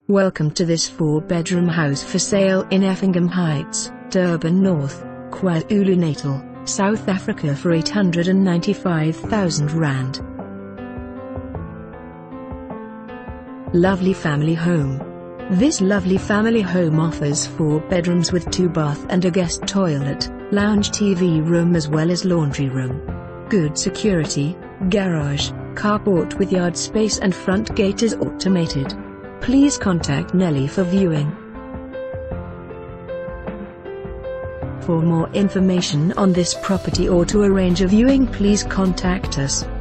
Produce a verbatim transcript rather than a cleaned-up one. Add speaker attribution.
Speaker 1: Welcome to this four-bedroom house for sale in Effingham Heights, Durban North, KwaZulu Natal, South Africa for eight hundred ninety-five thousand rand. Lovely family home. This lovely family home offers four bedrooms with two bath and a guest toilet, lounge T V room as well as laundry room. Good security, garage, carport with yard space and front gate is automated. Please contact Nelly for viewing. For more information on this property or to arrange a viewing, please contact us.